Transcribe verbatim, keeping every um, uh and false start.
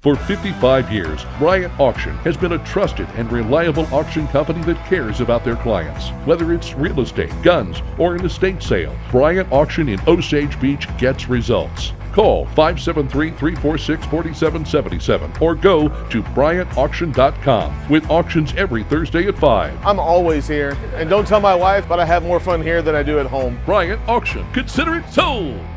For fifty-five years, Bryant Auction has been a trusted and reliable auction company that cares about their clients. Whether it's real estate, guns, or an estate sale, Bryant Auction in Osage Beach gets results. Call five seven three, three four six, four seven seven seven or go to bryant auction dot com with auctions every Thursday at five. I'm always here, and don't tell my wife, but I have more fun here than I do at home. Bryant Auction. Consider it sold!